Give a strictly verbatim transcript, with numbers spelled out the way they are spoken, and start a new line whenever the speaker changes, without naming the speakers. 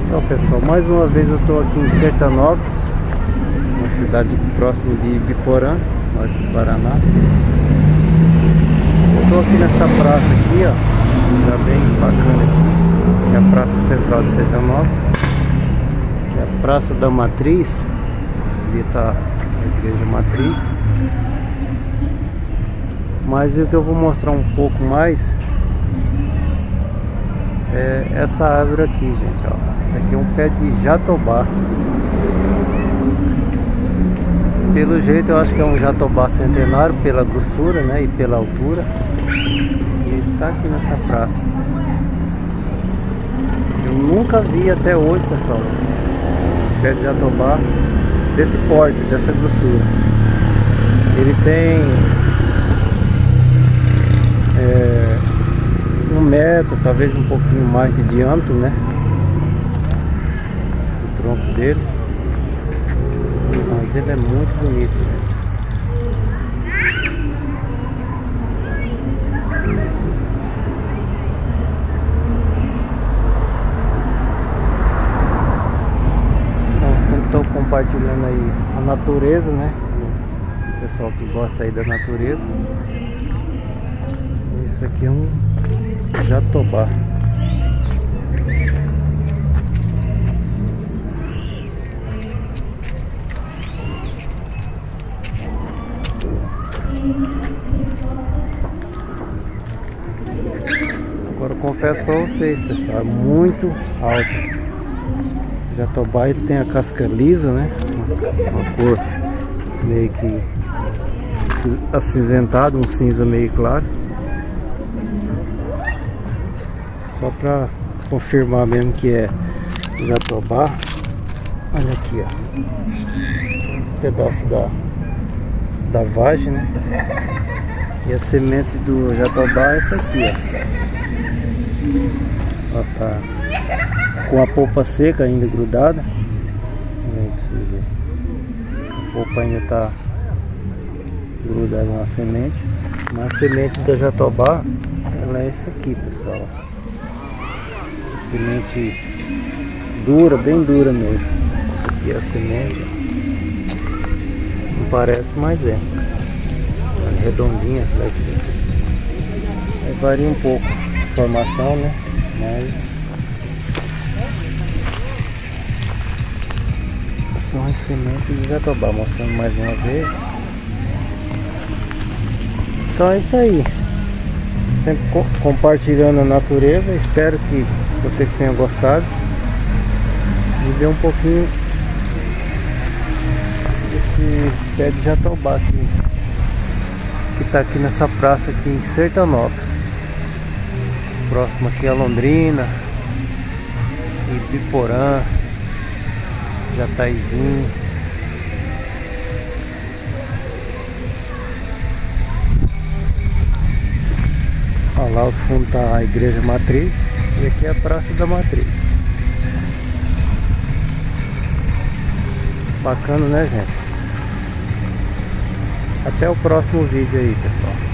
Então pessoal, mais uma vez eu estou aqui em Sertanópolis, uma cidade aqui próxima de Ibiporã, norte do Paraná. Eu estou aqui nessa praça aqui, ó, tá bem bacana aqui, que é a Praça Central de Sertanópolis, que é a Praça da Matriz. Ali está a Igreja Matriz. Mas o que eu vou mostrar um pouco mais é essa árvore aqui, gente, ó. Isso aqui é um pé de jatobá. Pelo jeito eu acho que é um jatobá centenário, pela grossura, né, e pela altura. E ele tá aqui nessa praça. Eu nunca vi até hoje, pessoal, um pé de jatobá desse porte, dessa grossura. Ele tem é, um metro, talvez um pouquinho mais de diâmetro, né? O tronco dele. Mas ele é muito bonito, gente. Então sempre estou compartilhando aí a natureza, né? O pessoal que gosta aí da natureza. Esse aqui é um jatobá. Agora eu confesso para vocês, pessoal, é muito alto. O jatobá ele tem a casca lisa, né? Uma, uma cor meio que acinzentado, um cinza meio claro. Só para confirmar mesmo que é jatobá. Olha aqui, ó, uns pedaços da da vagem, né? E a semente do jatobá é essa aqui, ó. Ela tá com a polpa seca ainda grudada. Vem pra vocês verem. A polpa ainda tá grudada na semente. Mas a semente da jatobá, ela é essa aqui, pessoal. Semente dura, bem dura mesmo. Essa aqui é a semente. Não parece, mas é. É redondinha essa daqui. Aí varia um pouco a formação, né? Mas são as sementes de jatobá, mostrando mais uma vez. Então é isso aí. Sempre co compartilhando a natureza. Espero que vocês tenham gostado e ver um pouquinho desse pé de jatobá aqui, que está aqui nessa praça aqui em Sertanópolis, próximo aqui a Londrina, Ibiporã, Jataizinho. Olha lá, os fundos tá a Igreja Matriz e aqui é a Praça da Matriz. Bacana, né, gente? Até o próximo vídeo aí, pessoal.